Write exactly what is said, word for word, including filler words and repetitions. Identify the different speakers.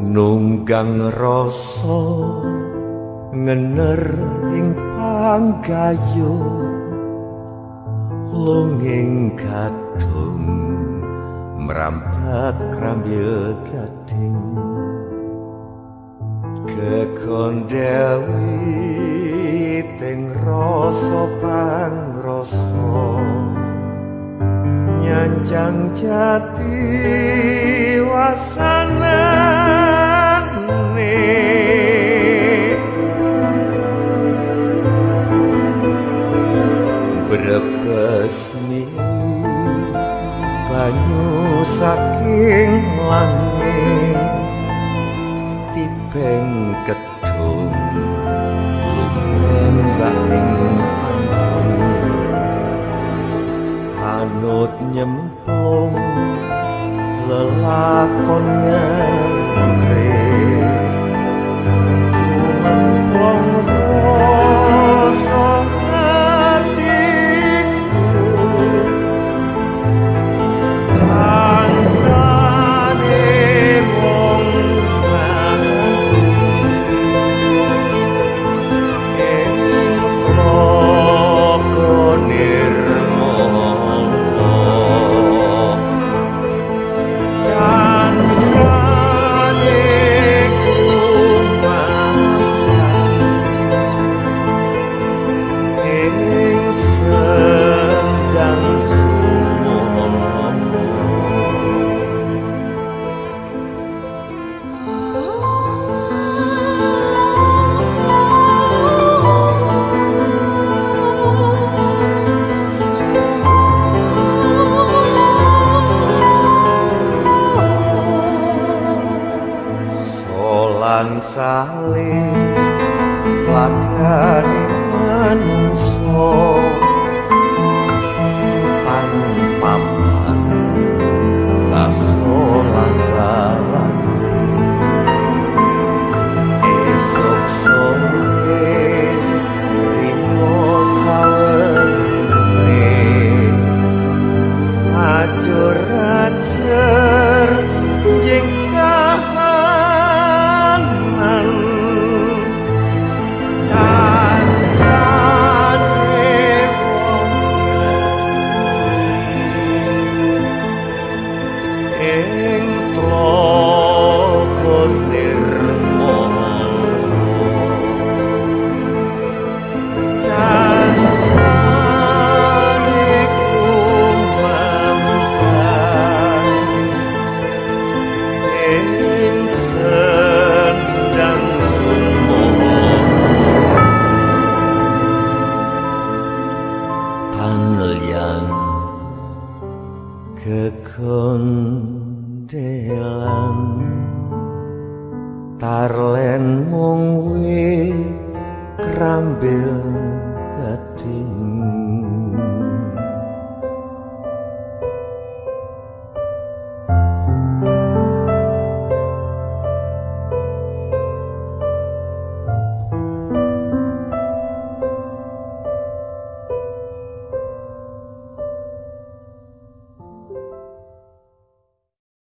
Speaker 1: nunggang rasa ngener ing panggayo longing kadung mrambat krambil gading kekondewi teng rasa pangrasa nyanjang jati wasanane brebes mili banyu saking langit tibeng kedung lumen baring panggung hanut nyemplung lelakon ngere cuman plong rasa hatiku tandrane wong mati ing logo nirmala saling selagane manungsa pan-papan sasolan balan esok sore rimo sawene ajur-ajur jengkah kekondelan tarlen mung wit krambil gading